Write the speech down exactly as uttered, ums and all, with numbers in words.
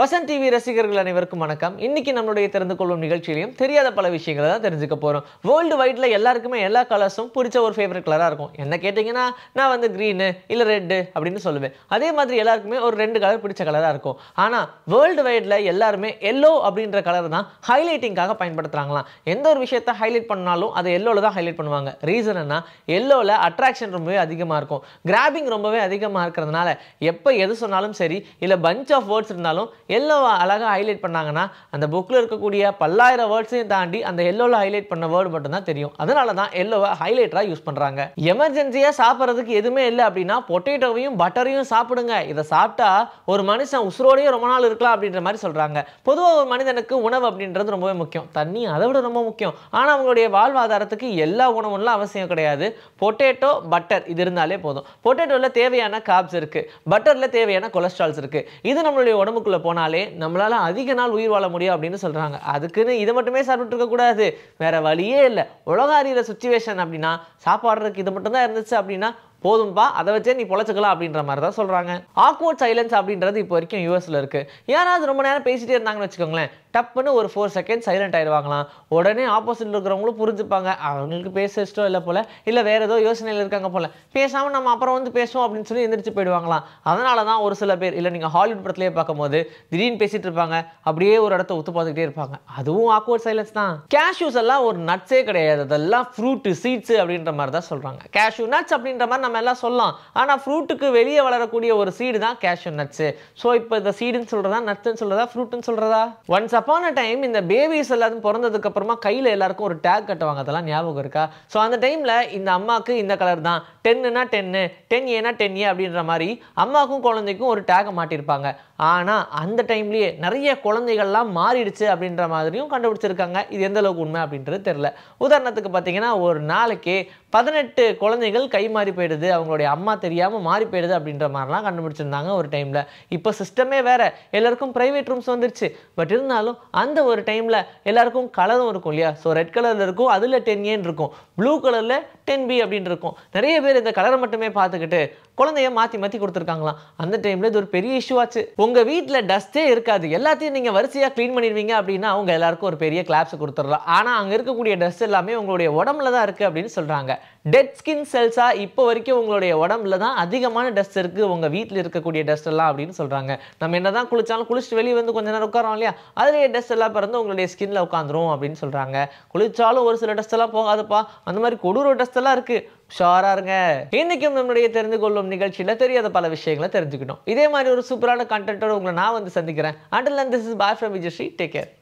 Vasanth TV ரசிகர்கள் அனைவருக்கும் வணக்கம். இன்னைக்கு நம்மளுடைய தெரிந்து கொள்ளும் நிகழ்ச்சியிலையும் தெரியாத பல விஷயங்களை தான் தெரிஞ்சுக்க போறோம். வேர்ல்டு வைட்ல எல்லாருக்குமே எல்லா கலர்ஸும் பிடிச்ச ஒரு ஃபேவரட் கலரா இருக்கும். என்ன கேட்டீங்கன்னா நான் வந்து கிரீனு இல்ல ரெட் அப்படின்னு சொல்லுவேன். அதே மாதிரி எல்லாருக்குமே ஒரு ரெண்டு கலர் பிடிச்ச கலரா இருக்கும். ஆனா வேர்ல்டு வைட்ல எல்லாருமே எல்லோ அப்படின்ற கலர் தான் ஹைலைட்டிங்காக பயன்படுத்துறாங்களாம். எந்த ஒரு விஷயத்தை ஹைலைட் பண்ணாலும் அதை எல்லோல தான் ஹைலைட் பண்ணுவாங்க. ரீசன் என்ன? எல்லோல அட்ராக்ஷன் ரொம்பவே அதிகமா இருக்கும். கிராபிங் ரொம்பவே அதிகமா இருக்கிறதுனால எப்ப எது சொன்னாலும் சரி இல்ல பஞ்ச் ஆஃப் வேர்ட்ஸ் இருந்தாலும் எல்லோவா அழகா ஹைலைட் பண்ணாங்கன்னா அந்த புக்ல இருக்கக்கூடிய பல்லாயிரம் வேர்ட்ஸையும் தாண்டி அந்த எல்லோல ஹைலைட் பண்ண வேர்டு மட்டும் தான் தெரியும். அதனால தான் எல்லோவை ஹைலைட்டரா யூஸ் பண்றாங்க. எமர்ஜென்சியா சாப்பிட்றதுக்கு எதுவுமே இல்லை அப்படின்னா பொட்டேட்டோவையும் பட்டரையும் சாப்பிடுங்க. இதை சாப்பிட்டா ஒரு மனுஷன் உசுரோடையே ரொம்ப நாள் இருக்கலாம் அப்படின்ற மாதிரி சொல்றாங்க. பொதுவாக ஒரு மனிதனுக்கு உணவு அப்படின்றது ரொம்பவே முக்கியம். தண்ணி அதை விட ரொம்ப முக்கியம். ஆனா அவங்களுடைய வாழ்வாதாரத்துக்கு எல்லா உணவுலாம் அவசியம் கிடையாது. பொட்டேட்டோ பட்டர் இது இருந்தாலே போதும். பொட்டேட்டோல தேவையான கார்ப்ஸ் இருக்கு, பட்டர்ல தேவையான கொலஸ்ட்ரால்ஸ் இருக்கு. இது நம்மளுடைய உடம்புக்குள்ள போனாலே நம்மளால அதிக நாள் உயிர் வாழ முடியும் அப்படின்னு சொல்றாங்க. அதுக்குன்னு இதை மட்டுமே சாப்பிட்டு இருக்க கூடாது. வேற வழியே இல்லை. உலக அறிகிற சுச்சுவேஷன் அப்படின்னா சாப்பாடுறதுக்கு இது மட்டும் தான் இருந்துச்சு அப்படின்னா போதும்பா, அதை வச்சே நீ பொழைச்சிக்கலாம் அப்படின்ற மாதிரி தான் சொல்றாங்க. ஆக்வர்ட் சைலன்ஸ் அப்படின்றது இப்போ வரைக்கும் யூஎஸ்ல இருக்கு. யாராவது ரொம்ப நேரம் பேசிட்டே இருந்தாங்கன்னு வச்சுக்கோங்களேன், டப்புன்னு ஒரு ஃபோர் செகண்ட் சைலண்ட் ஆயிடுவாங்களாம். உடனே ஆப்போசிட்ல இருக்கிறவங்களும் புரிஞ்சுப்பாங்க அவங்களுக்கு பேச இஷ்டம் இல்லை போல, இல்லை வேற ஏதோ யோசனையில் இருக்காங்க போல, பேசாம நம்ம அப்புறம் வந்து பேசுவோம் அப்படின்னு சொல்லி எந்திரிச்சு போயிடுவாங்களாம். அதனால தான் ஒரு சில பேர் இல்லை நீங்க ஹாலிவுட் படத்திலேயே பார்க்கும்போது திடீர்னு பேசிட்டு இருப்பாங்க, அப்படியே ஒரு இடத்த உத்து பார்த்துக்கிட்டே இருப்பாங்க. அதுவும் ஆக்வர்ட் சைலன்ஸ் தான். கேஷ்யூஸ் எல்லாம் ஒரு நட்ஸே கிடையாது, அதெல்லாம் ஃப்ரூட் சீட்ஸ் அப்படின்ற மாதிரி தான் சொல்றாங்க. கேஷ்யூ நட்ஸ் அப்படின்ற மாதிரி நம்ம எல்லாம் சொல்லலாம். ஆனா ஃப்ரூட்டுக்கு வெளியே வளரக்கூடிய ஒரு சீடு தான் கேஷ்யூ நட்ஸ். சோ இப்போ இந்த சீடுன்னு சொல்றதா நட்ஸ்னு சொல்றதா ஃப்ரூட்னு சொல்றதா? ஒன்ஸ் அப்பான் அ டைம் இந்த பேபிஸ் எல்லாரும் பிறந்ததுக்கு அப்புறமா கையில எல்லாருக்கும் ஒரு டேக் கட்டுவாங்க. அதெல்லாம் ஞாபகம் இருக்கா? சோ அந்த டைம்ல இந்த அம்மாக்கு இந்த கலர் தான், டென்னுனா டென்னு, டென் ஏனா டென் ஏ அப்படின்ற மாதிரி அம்மாக்கும் குழந்தைக்கும் ஒரு டேக் மாட்டிருப்பாங்க. ஆனா அந்த டைம்லயே நிறைய குழந்தைகள்லாம் மாறிடுச்சு அப்படின்ற மாதிரியும் கண்டுபிடிச்சிருக்காங்க. இது எந்த அளவுக்கு உண்மை அப்படின்றது தெரியல. உதாரணத்துக்கு பார்த்தீங்கன்னா ஒரு நாளைக்கு பதினெட்டு குழந்தைகள் கை மாறி போயிடுது, அவங்களுடைய அம்மா தெரியாம மாறி போயிடுது அப்படின்ற மாதிரிலாம் கண்டுபிடிச்சிருந்தாங்க ஒரு டைம்ல. இப்போ சிஸ்டமே வேற, எல்லாருக்கும் பிரைவேட் ரூம்ஸ் வந்துருச்சு. பட் இருந்தாலும் அந்த ஒரு டைம்ல எல்லாருக்கும் கலரும் இருக்கும் இல்லையா? ஸோ ரெட் கலர்ல இருக்கும், அதுல டென் ஏன்னு இருக்கும், ப்ளூ கலர்ல டென் பி அப்படின்னு இருக்கும். நிறைய பேர் இந்த கலரை மட்டுமே பார்த்துக்கிட்டு குழந்தைய மாத்தி மாத்தி கொடுத்துருக்காங்களாம். அந்த டைம்ல இது ஒரு பெரிய இஷ்யூ ஆச்சு. உங்க வீட்டுல டஸ்டே இருக்காது, எல்லாத்தையும் நீங்க வரிசையா கிளீன் பண்ணிடுவீங்க அப்படின்னா அவங்க எல்லாருக்கும் ஒரு பெரிய கிளாப்ஸ் கொடுத்துடலாம். ஆனா அங்க இருக்கக்கூடிய டஸ்ட் எல்லாமே உங்களுடைய உடம்புல தான் இருக்கு அப்படின்னு சொல்றாங்க. டெட் ஸ்கின் செல்ஸா இப்போ வரைக்கும் உங்களுடைய உடம்புல தான் அதிகமான டஸ்ட் இருக்கு, உங்க வீட்டில் இருக்கக்கூடிய டஸ்ட் எல்லாம் அப்படின்னு சொல்றாங்க. நம்ம என்னதான் குளிச்சாலும் குளிச்சுட்டு வெளியே வந்து கொஞ்ச நேரம் உட்காரோம் இல்லையா, அதுலேயே டஸ்ட் எல்லாம் பிறந்து உங்களுடைய ஸ்கின்ல உட்காந்துரும் அப்படின்னு சொல்றாங்க. குளிச்சாலும் ஒரு சில டஸ்ட் எல்லாம் போகாதுப்பா, அந்த மாதிரி கொடூர டஸ்ட் எல்லாம் இருக்கு. ஷாரா இருங்க. இன்னைக்கும் நம்மளுடைய தெரிந்து கொள்ளும் நிகழ்ச்சியில தெரியாத பல விஷயங்களை தெரிஞ்சுக்கணும். இதே மாதிரி ஒரு சூப்பரான கண்டென்ட்டோட உங்களை நான் வந்து சந்திக்கிறேன். Until then, this is bye from Vijay Sri. Take care.